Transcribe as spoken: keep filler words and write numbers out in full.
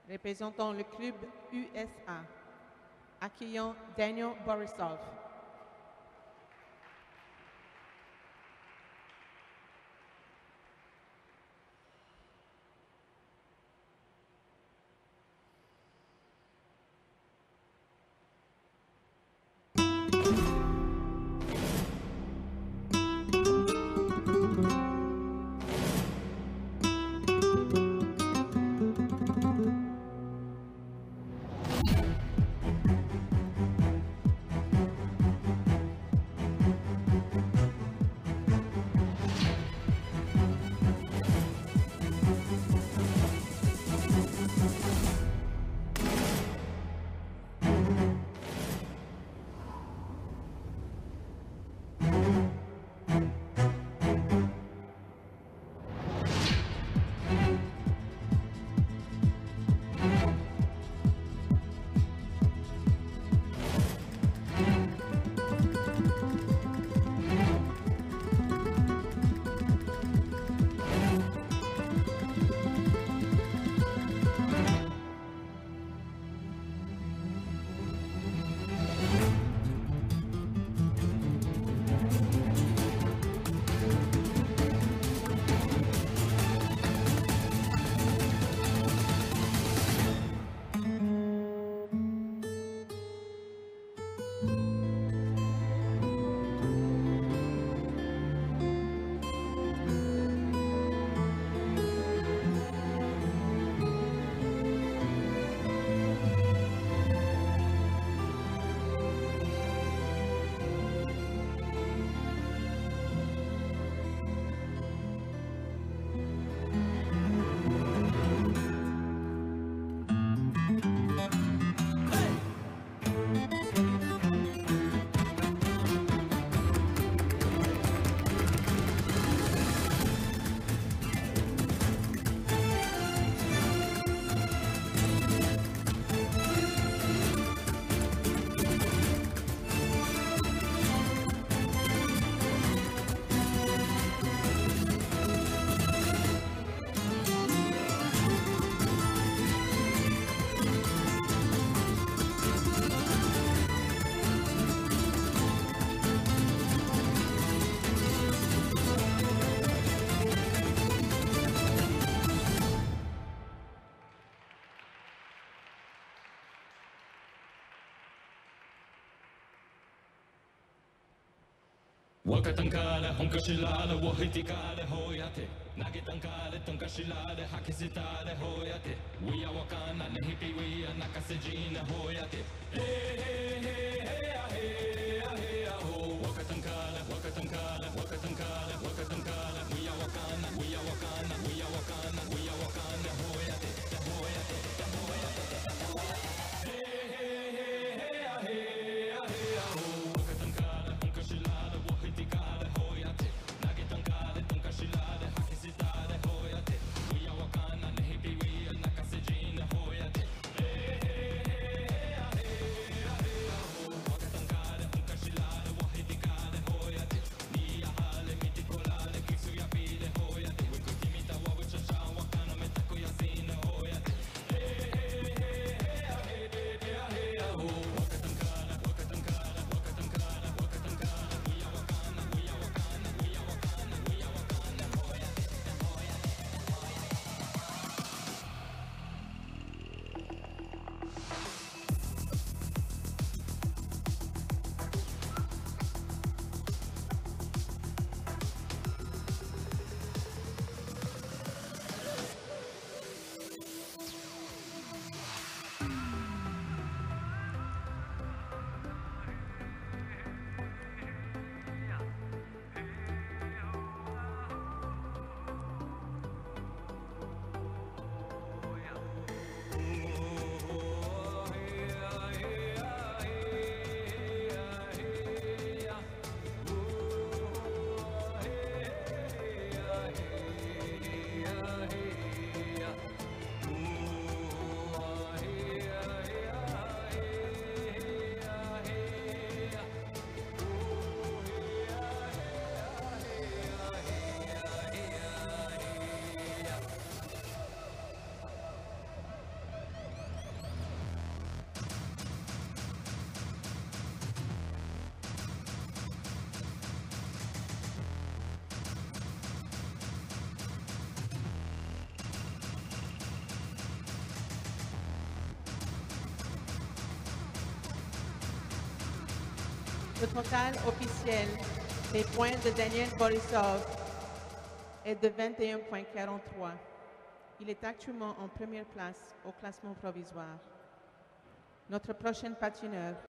représentant le club U S A, accueillant Daniel Borisov. 若たんかれ本かしられをひてかれほやて投げたんかれとんかしられ吐きせたれほやて We are わかんなねひぴ We are 泣かせじなほやてへへへへやへやへやほ若たんかれ若たんかれ若たんかれ若たんかれ We are わかんな We are わかんな We are わかんな We are わかんなほやてほやてほやてへへへへやへやへやほ若たんかれ本かしられをひてかれほやて投げたんかれとんかしられ吐きせたれほやて We are わかんなねひぴ We are 泣かせじなほやてへへへへやへ Le total officiel des points de Daniel Borisov est de vingt et un virgule quarante-trois. Il est actuellement en première place au classement provisoire. Notre prochain patineur